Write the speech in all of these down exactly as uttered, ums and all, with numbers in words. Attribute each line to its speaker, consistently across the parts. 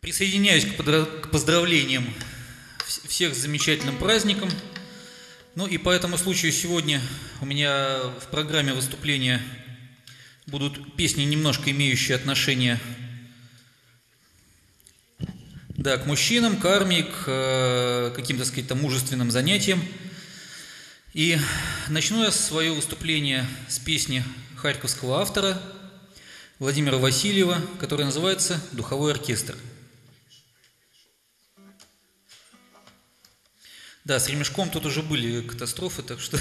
Speaker 1: Присоединяюсь к поздравлениям всех с замечательным праздником. Ну и по этому случаю сегодня у меня в программе выступления будут песни, немножко имеющие отношение, да, к мужчинам, к армии, к каким-то, так сказать, там, мужественным занятиям. И начну я свое выступление с песни харьковского автора Владимира Васильева, которая называется «Духовой оркестр». Да, с ремешком тут уже были катастрофы, так что...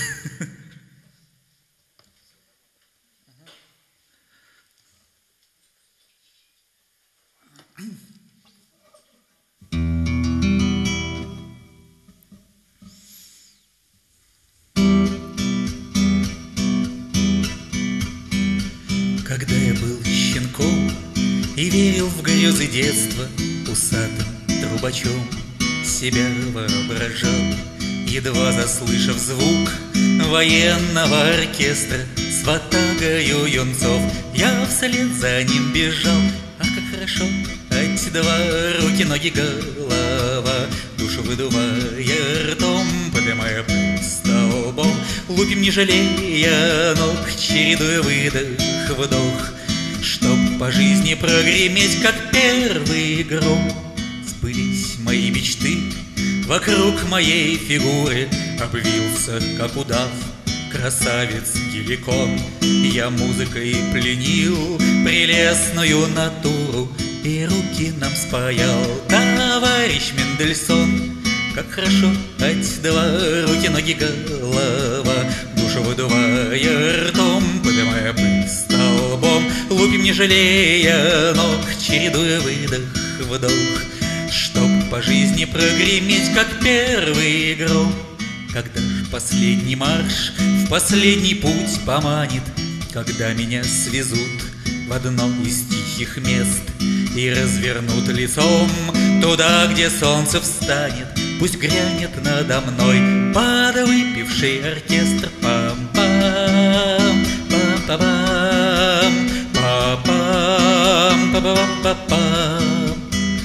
Speaker 2: Когда я был щенком и верил в грезы детства, усатым трубачом себя воображал, едва заслышав звук военного оркестра с ватагою юнцов, я вслед за ним бежал. Ах, как хорошо, ать два руки, ноги, голова, душу выдувая ртом, поднимая столбом, лупим, не жалея ног, чередуя выдох, вдох, чтоб по жизни прогреметь, как первый гром. Сбылись мои мечты, вокруг моей фигуры обвился, как удав, красавец геликон. Я музыкой пленил прелестную натуру, и руки нам спаял товарищ Мендельсон. Как хорошо, ать два руки, ноги, голова, душу выдувая ртом, поднимая пыль столбом, лупим, не жалея ног, чередуя выдох, вдох, чтоб по жизни прогреметь, как первый гром. Когда ж последний марш в последний путь поманит, когда меня свезут в одно из тихих мест и развернут лицом туда, где солнце встанет, пусть грянет надо мной подвыпивший оркестр. Пам-пам, пам-пам, пам-пам, пам-пам,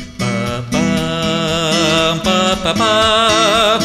Speaker 2: пам-пам, пам-пам,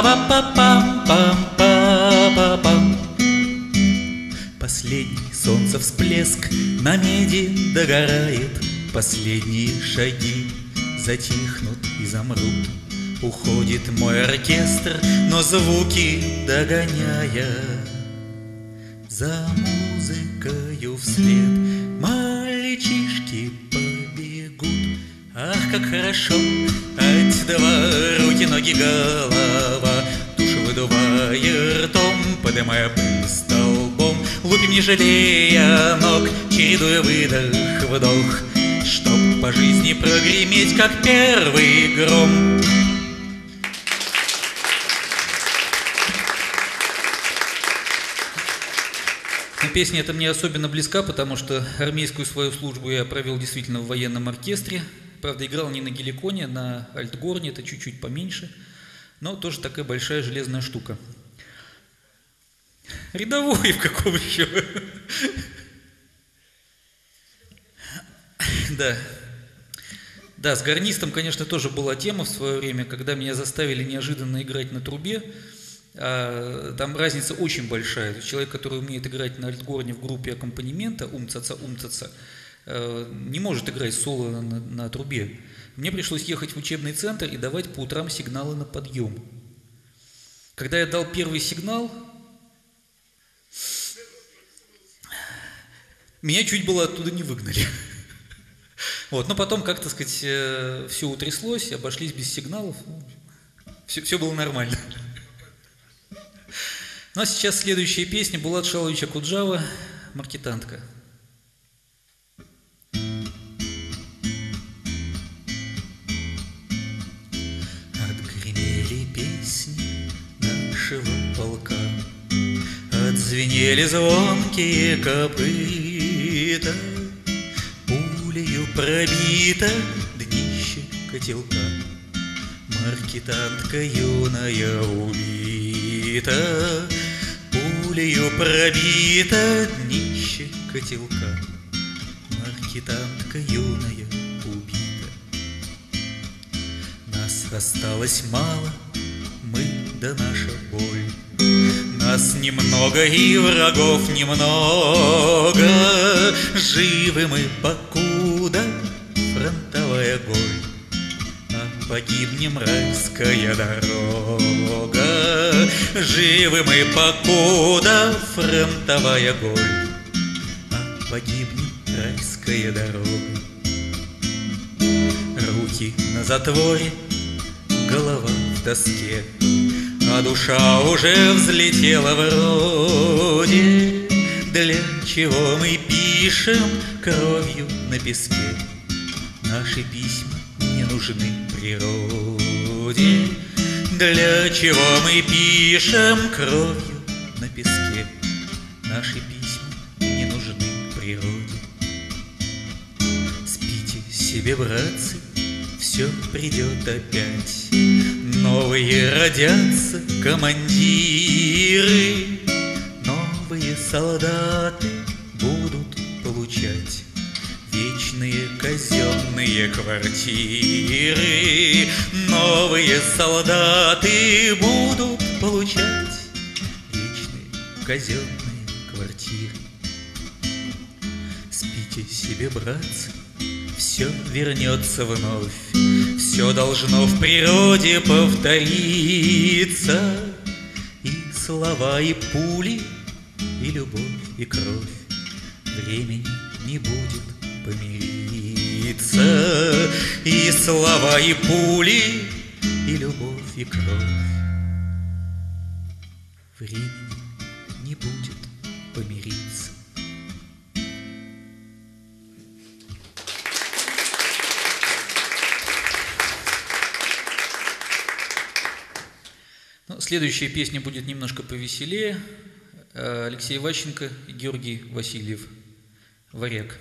Speaker 2: пам-пам-пам-пам-пам. Последний солнце всплеск на меди догорает, последние шаги затихнут и замрут. Уходит мой оркестр, но звуки догоняя, за музыкою вслед мальчишки побегут. Ах, как хорошо, ать два руки, ноги, голова, душу выдувая ртом, поднимая пыль столбом, лупим, не жалея ног, чередуя выдох, вдох, чтоб по жизни прогреметь, как первый гром.
Speaker 1: Песня эта мне особенно близка, потому что армейскую свою службу я провел действительно в военном оркестре. Правда, играл не на геликоне, а на альтгорне, это чуть-чуть поменьше, но тоже такая большая железная штука. Рядовой в каком еще? Да. Да, с гарнистом, конечно, тоже была тема в свое время, когда меня заставили неожиданно играть на трубе. А, там разница очень большая. Человек, который умеет играть на альтгорне в группе аккомпанемента, ум-ца-ца, ум-ца-ца, не может играть соло на, на, на трубе. Мне пришлось ехать в учебный центр и давать по утрам сигналы на подъем. Когда я дал первый сигнал, меня чуть было оттуда не выгнали. Вот, но потом, как, так сказать, все утряслось, обошлись без сигналов, все, все было нормально. Ну а сейчас следующая песня Булат Шаловича Куджава «Маркетантка».
Speaker 2: Отгремели песни нашего полка, отзвенели звонкие копыта, пулею пробито днище котелка, маркетантка юная убита, пулею пробито днище котелка, маркетантка юная убита. осталось мало, мы да наша боль. Нас немного и врагов немного, живы мы, покуда фронтовая голь. А погибнем, райская дорога, живы мы, покуда фронтовая голь. А погибнем, райская дорога. Руки на затворе, голова в тоске, а душа уже взлетела вроде. Для чего мы пишем кровью на песке? Наши письма не нужны природе. Для чего мы пишем кровью на песке? Наши письма не нужны природе. Спите себе, братцы, все придет опять. Новые родятся командиры, новые солдаты будут получать вечные казенные квартиры. Новые солдаты будут получать вечные казенные квартиры. Спите себе, братцы, все вернется вновь, все должно в природе повториться. И слова, и пули, и любовь, и кровь. Времени не будет помириться. И слова, и пули, и любовь, и кровь. Времени не будет помириться.
Speaker 1: Следующая песня будет немножко повеселее. Алексей Ващенко и Георгий Васильев. «Варяг».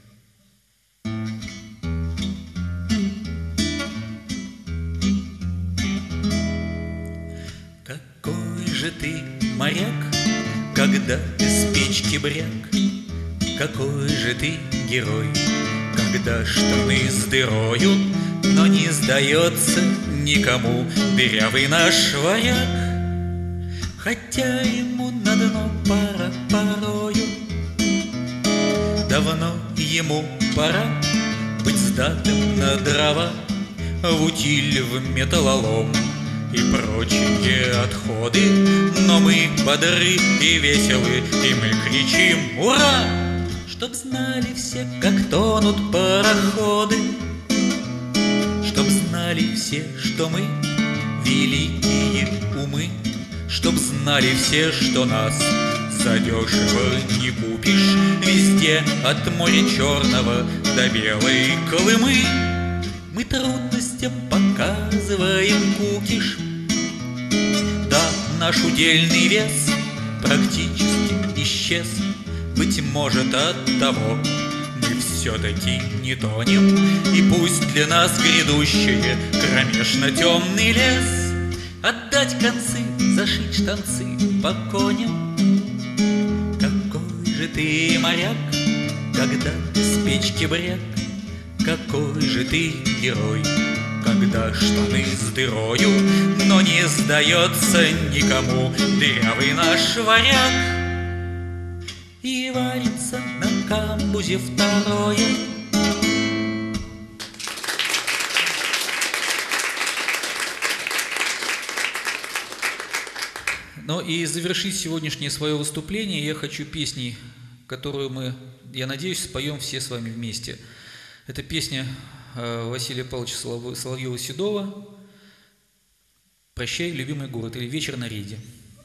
Speaker 2: Какой же ты моряк, когда без спички бряк? Какой же ты герой, когда штаны с дырою, но не сдается никому дырявый наш варяг. Хотя ему на дно пора порою, давно ему пора быть сдатым на дрова, в утиль, в металлолом и прочие отходы. Но мы бодры и веселы, и мы кричим «Ура!», чтоб знали все, как тонут пароходы, чтоб знали все, что мы великие умы, чтоб знали все, что нас задешево не купишь. Везде от моря черного до белой Колымы мы трудностям показываем кукиш. Да, наш удельный вес практически исчез. Быть может, от того мы все-таки не тонем, и пусть для нас грядущее кромешно темный лес. Отдать концы, зашить штанцы по коням. Какой же ты моряк, когда без печки бряк? Какой же ты герой, когда штаны с дырою, но не сдается никому дырявый наш варяг. И варится на камбузе второе.
Speaker 1: Ну и завершить сегодняшнее свое выступление я хочу песней, которую мы, я надеюсь, споем все с вами вместе. Это песня Василия Павловича Соловьева-Седова «Прощай, любимый город» или «Вечер на рейде».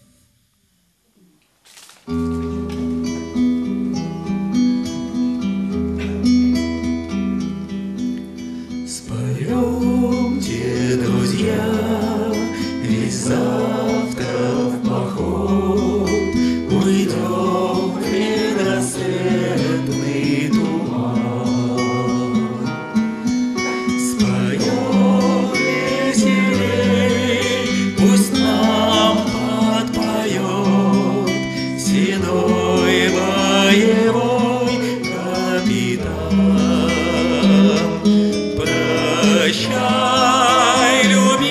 Speaker 2: Споемте, друзья, весь завтра в поход, уйдем в предрассветный туман. Споем веселей, пусть нам подпоет седой боевой капитан. Прощай, любимый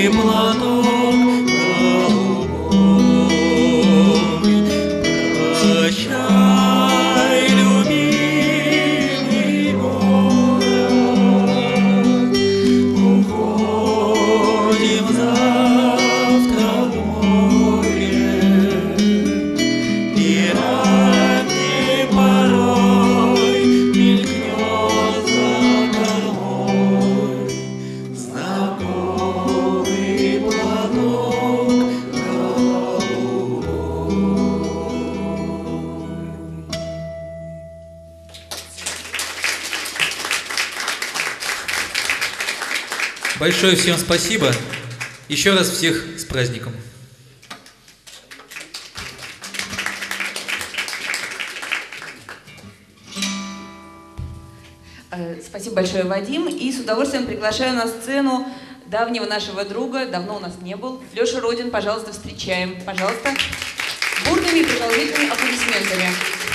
Speaker 2: платок голубой. Прощай, любимый город, уходим завтра в море, и ранней порой мелькнет за кормой знакомый платок
Speaker 1: Большое всем спасибо. Еще раз всех с праздником.
Speaker 3: Спасибо большое, Вадим. И с удовольствием приглашаю на сцену давнего нашего друга, давно у нас не был, Леша Родин. Пожалуйста, встречаем. Пожалуйста. Бурными и продолжительными аплодисментами.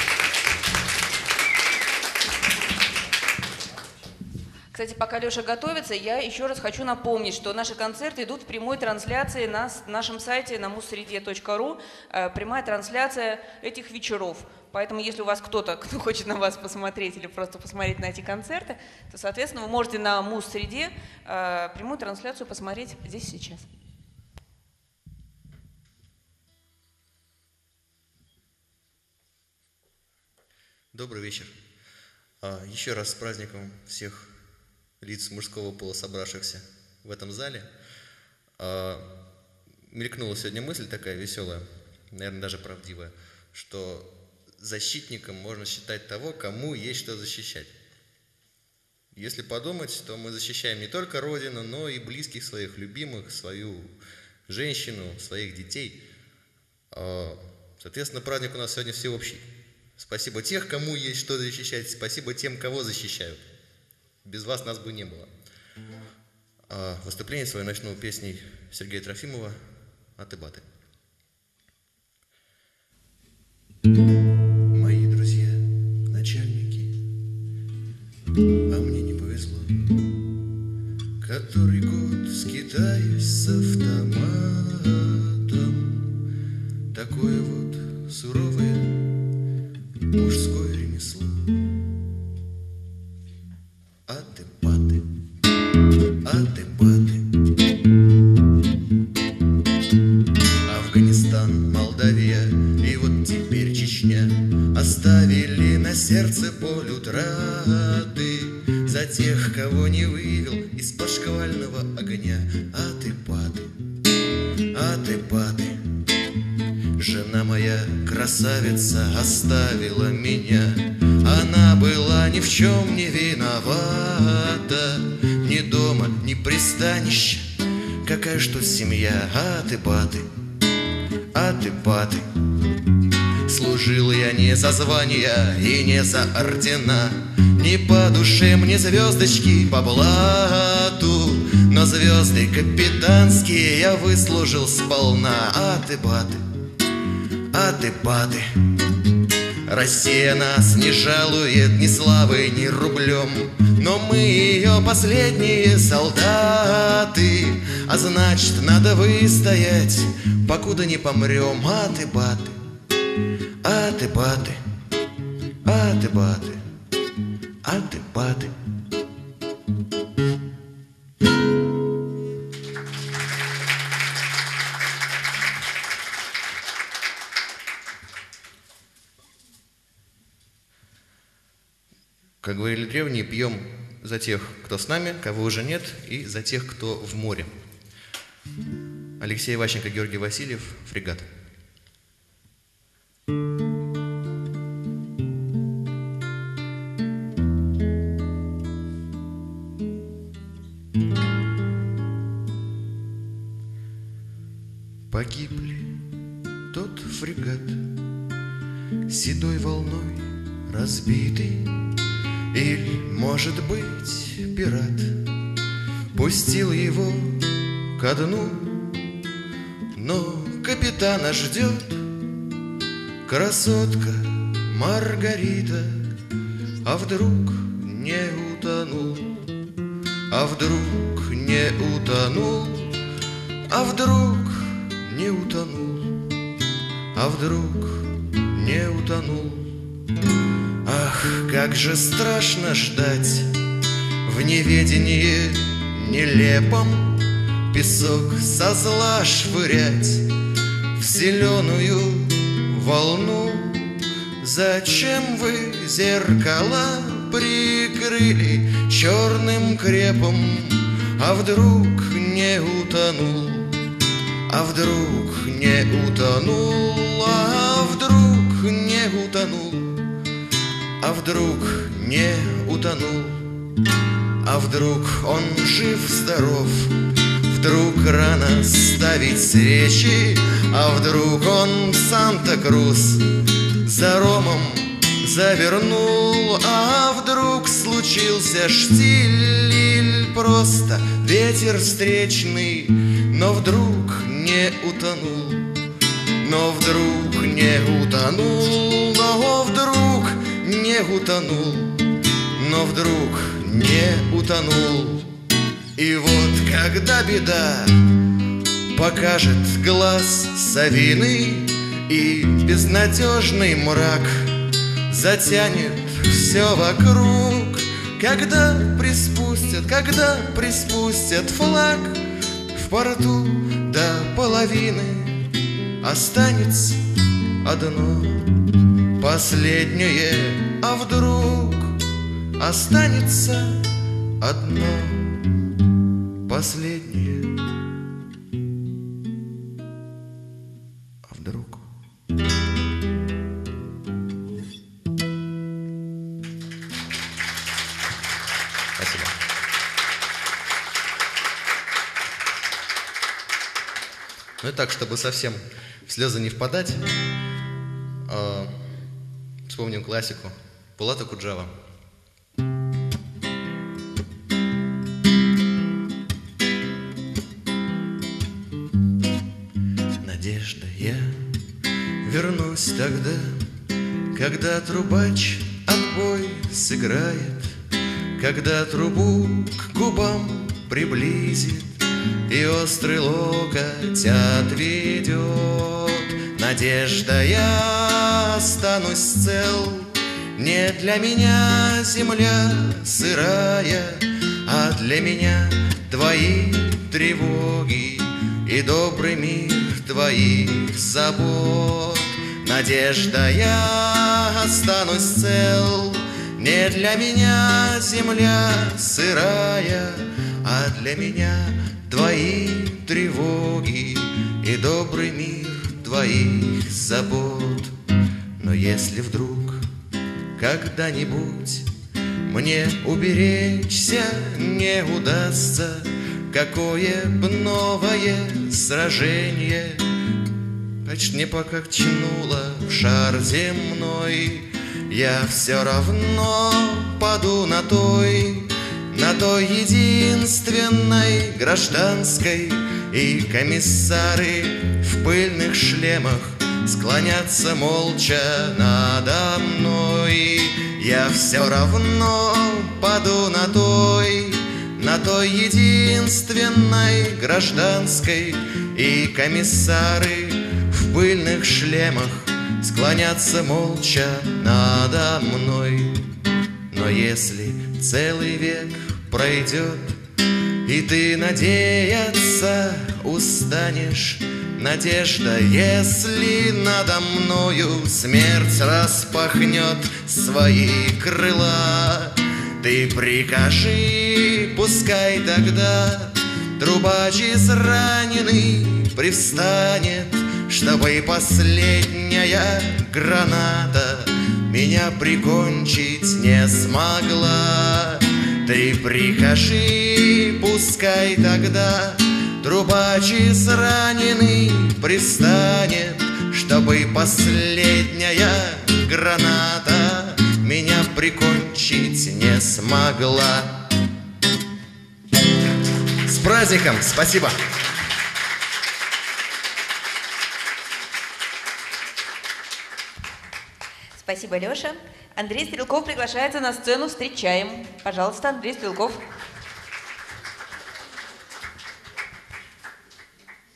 Speaker 3: Кстати, пока Леша готовится, я еще раз хочу напомнить, что наши концерты идут в прямой трансляции на нашем сайте на муссреде точка ру. Прямая трансляция этих вечеров. Поэтому, если у вас кто-то, кто хочет на вас посмотреть или просто посмотреть на эти концерты, то, соответственно, вы можете на Муз-среде э, прямую трансляцию посмотреть здесь и сейчас.
Speaker 4: Добрый вечер. Еще раз с праздником всех лиц мужского пола, собравшихся в этом зале. Мелькнула сегодня мысль такая веселая, наверное, даже правдивая, что защитником можно считать того, кому есть что защищать. Если подумать, то мы защищаем не только Родину, но и близких своих, любимых, свою женщину, своих детей. Соответственно, праздник у нас сегодня всеобщий. Спасибо тех, кому есть что защищать, спасибо тем, кого защищают. Без вас нас бы не было. Выступление свое начну песней Сергея Трофимова «Аты баты». Мои друзья, начальники, а мне не повезло. Который год скитаюсь с автоматом. Такое вот суровое мужское ремесло. Аты баты, аты баты. Афганистан, Молдавия и вот теперь Чечня оставили на сердце боль утраты за тех, кого не вывел из-под шквального огня. Аты баты, аты баты. Жена моя, красавица, оставила меня. Она была ни в чем не виновата. Ни дома, ни пристанища. Какая что семья. Аты баты, аты баты. Служил я не за звания и не за ордена, не по душе мне звездочки по блату, но звезды капитанские я выслужил сполна. Аты баты, аты баты. Россия нас не жалует ни славой, ни рублем, но мы ее последние солдаты. А значит, надо выстоять, покуда не помрем. Аты баты, аты баты, аты баты, аты баты. Как говорили древние, пьем за тех, кто с нами, кого уже нет, и за тех, кто в море. Алексей Ващенко, Георгий Васильев, «Фрегат». Погибли тот фрегат, седой волной разбитый, или, может быть, пират пустил его ко дну, но капитана ждет красотка Маргарита. А вдруг не утонул, а вдруг не утонул а вдруг не утонул, а вдруг не утонул. Ах, как же страшно ждать в неведении нелепом, песок со зла швырять в зеленую волну. Зачем вы зеркала прикрыли черным крепом? А вдруг не утонул, а вдруг не утонул, а вдруг не утонул, а вдруг не утонул, а вдруг он жив-здоров, вдруг рано ставить свечи, а вдруг он в Санта-Крус за ромом завернул, а вдруг случился штиль или просто ветер встречный, но вдруг не утонул, но вдруг не утонул, но вдруг не утонул, но вдруг не утонул. И вот когда беда покажет глаз совиный и безнадежный мрак затянет все вокруг, когда приспустят, когда приспустят флаг в порту до половины, останется одно последнее, а вдруг останется одно последнее, а вдруг. Спасибо. Ну и так, чтобы совсем в слезы не впадать, э, вспомним классику Булата Куджава. Надежда, я вернусь тогда, когда трубач отбой сыграет, когда трубу к губам приблизит и острый локоть отведет. Надежда, я останусь цел, не для меня земля сырая, а для меня твои тревоги и добрый мир твоих забот. Надежда, я останусь цел, не для меня земля сырая, а для меня твои тревоги и добрый мир твоих забот. Но если вдруг когда-нибудь мне уберечься не удастся, какое б новое сражение почти не покачнуло в шар земной, я все равно паду на той, на той единственной гражданской, и комиссары в пыльных шлемах склонятся молча надо мной. Я все равно паду на той, на той единственной гражданской, и комиссары в пыльных шлемах склонятся молча надо мной. Но если целый век пройдет, и ты надеяться устанешь, надежда, если надо мною смерть распахнет свои крыла, ты прикажи, пускай тогда трубач израненный привстанет, чтобы последняя граната меня прикончить не смогла. Ты прикажи, пускай тогда трубач израненный привстанет, чтобы последняя граната меня прикончить не смогла. С праздником! Спасибо!
Speaker 3: Спасибо, Леша. Андрей Стрелков приглашается на сцену. Встречаем. Пожалуйста, Андрей Стрелков.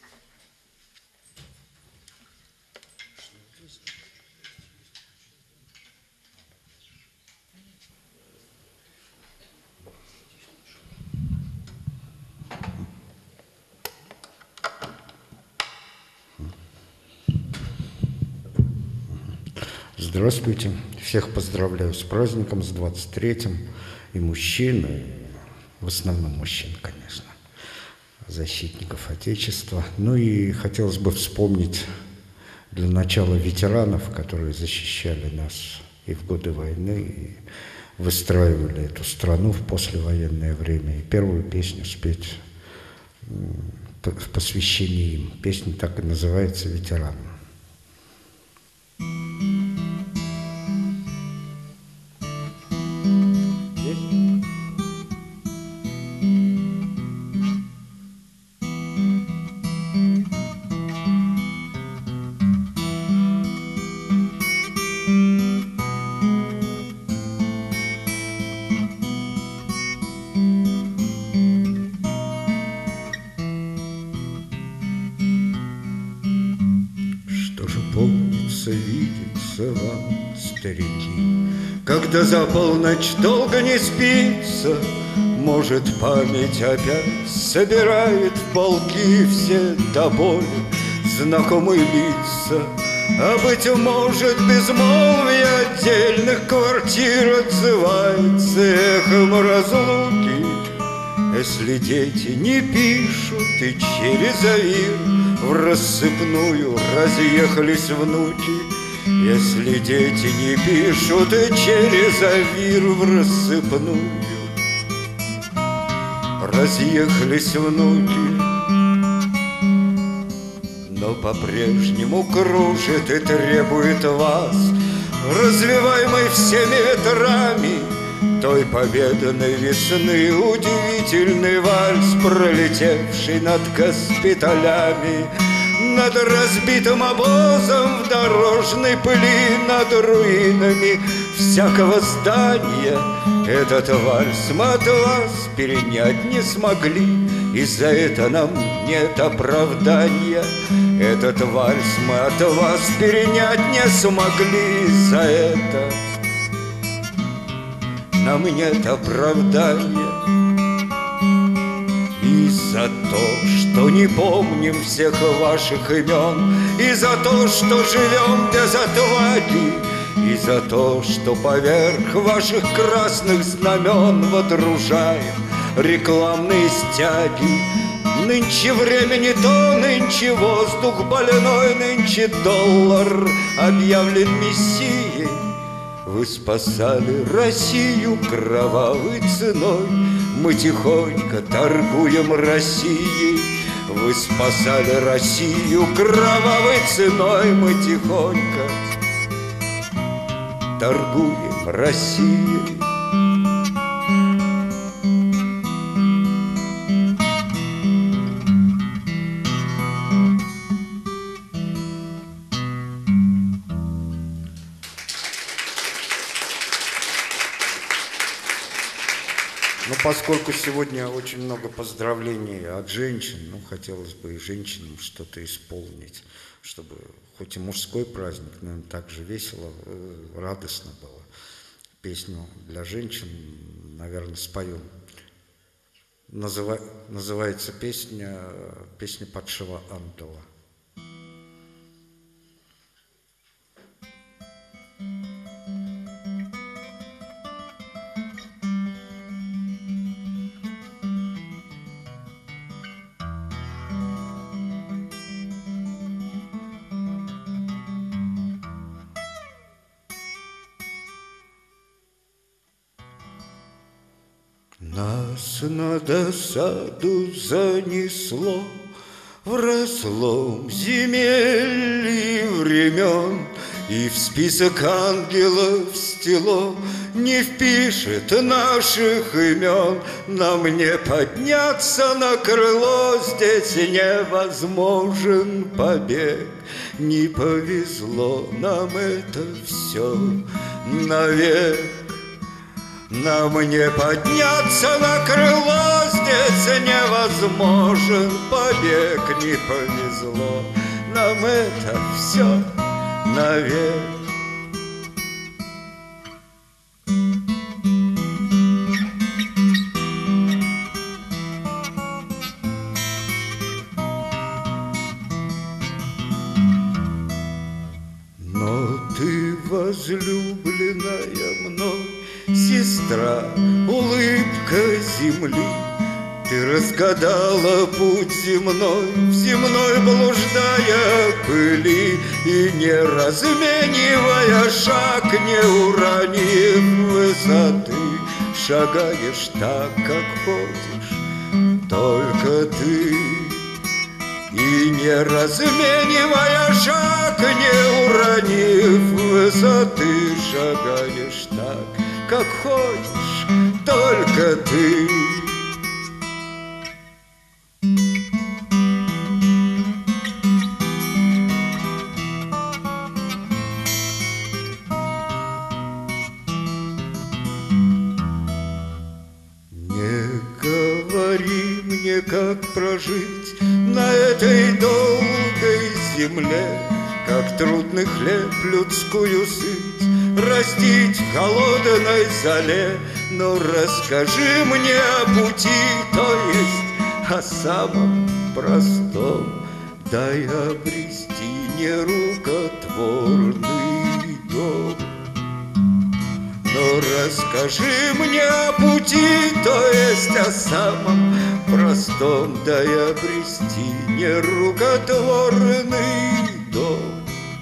Speaker 5: Здравствуйте. Всех поздравляю с праздником, с двадцать третьим. И мужчин, и в основном мужчин, конечно, защитников Отечества. Ну и хотелось бы вспомнить для начала ветеранов, которые защищали нас и в годы войны, и выстраивали эту страну в послевоенное время. И первую песню спеть в посвящении им. Песня так и называется «Ветеранам».
Speaker 6: Когда за полночь долго не спится, может, память опять собирает в полки все до боли знакомые лица. А быть может, безмолвие отдельных квартир отзывается эхом разлуки. Если дети не пишут и через авир в рассыпную разъехались внуки, если дети не пишут и через авир в рассыпную разъехались внуки, но по-прежнему кружит и требует вас, развиваемой всеми ветрами той победной весны, удивительный вальс, пролетевший над госпиталями, над разбитым обозом в дорожной пыли, над руинами всякого здания. Этот вальс мы от вас перенять не смогли, и за это нам нет оправдания. Этот вальс мы от вас перенять не смогли, и за это нам нет оправдания. И за то, что не помним всех ваших имен, и за то, что живем без отваги, и за то, что поверх ваших красных знамен водружаем рекламные стяги. Нынче время не то, нынче воздух больной, нынче доллар объявлен мессией. Вы спасали Россию кровавой ценой, мы тихонько торгуем Россией. Вы спасали Россию кровавой ценой, мы тихонько торгуем Россией.
Speaker 5: Поскольку сегодня очень много поздравлений от женщин, ну, хотелось бы и женщинам что-то исполнить, чтобы хоть и мужской праздник, но так же весело, радостно было. Песню для женщин, наверное, спою. Называ... Называется песня, песня Падшего Ангела.
Speaker 6: Нас на досаду занесло в разлом земель и времен, и в список ангелов стело не впишет наших имен. Нам не подняться на крыло, здесь невозможен побег. Не повезло нам это все навек. Нам не подняться на крыло, здесь невозможен побег. Не повезло нам это все навек. Но ты в возлюбленная мной, сестра, улыбка земли. Ты разгадала путь земной, в земной блуждая пыли, и не разменивая шаг, не уронив высоты, шагаешь так, как ходишь только ты. И не разменивая шаг, не уронив высоты, шагаешь так, как ходишь только ты. Как прожить на этой долгой земле, как трудный хлеб людскую сыть растить в холодной зале. Но расскажи мне о пути, то есть о самом простом, дай обрести нерукотворный дом. Но расскажи мне о пути, то есть о самом простом, дай обрести нерукотворный дом.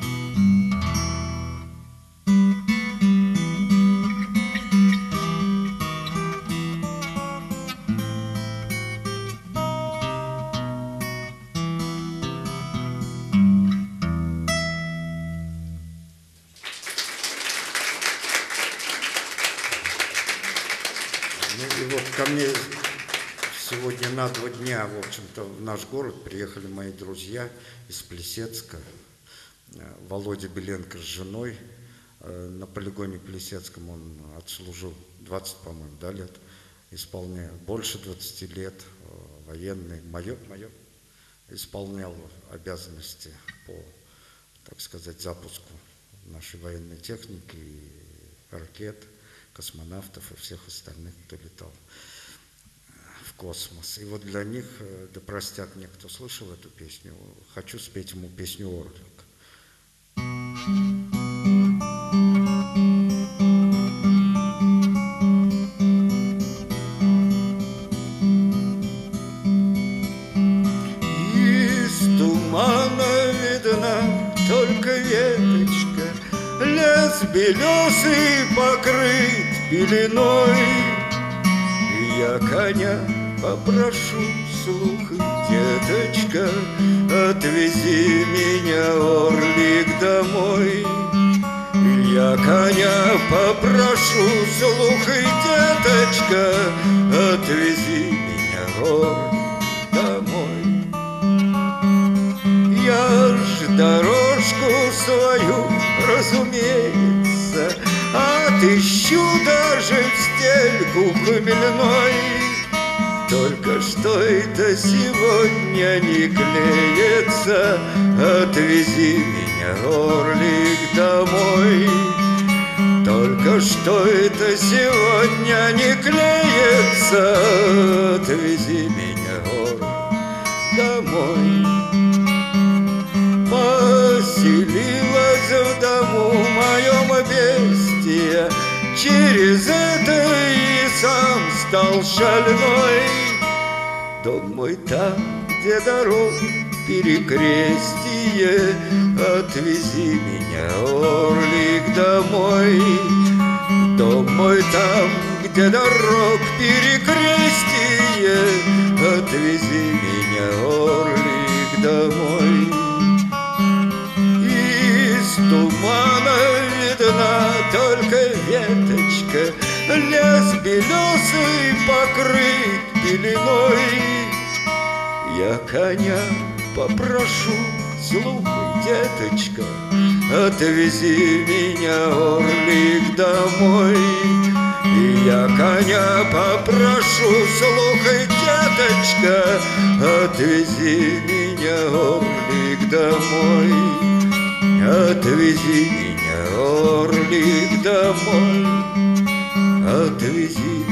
Speaker 5: Ко мне сегодня на два дня, в общем-то, в наш город приехали мои друзья из Плесецка. Володя Беленко с женой. На полигоне Плесецком он отслужил двадцать, по-моему, да, лет, исполняя больше двадцати лет, военный майор, майор, исполнял обязанности по, так сказать, запуску нашей военной техники, и ракет, космонавтов и всех остальных, кто летал в космос. И вот для них, да простят мне, кто слышал эту песню, хочу спеть ему песню «Орлик».
Speaker 6: Из тумана видна только веточка, лес белесый покрыт пеленой. Я коня попрошу, слухай, деточка, отвези меня, орлик, домой. Я коня попрошу, слухай, деточка, отвези меня, орлик, домой. Я ж дорожку свою, разумеется, отыщу даже в стельку хмельной. Только что это сегодня не клеится, отвези меня, орлик, домой. Только что это сегодня не клеится, отвези меня, орлик, домой. Поселилась в дому моем бестия, через это и сам стал шальной. Дом мой там, где дорог перекрестие, отвези меня, орлик, домой. Дом мой там, где дорог перекрестие, отвези меня, орлик, домой. Из тумана видна только веточка, лес белесый покрыт пеленой. Я коня попрошу, слухай, деточка, отвези меня, орлик, домой. И я коня попрошу, слухай, деточка, отвези меня, орлик, домой. Отвези меня, орлик, домой, отвези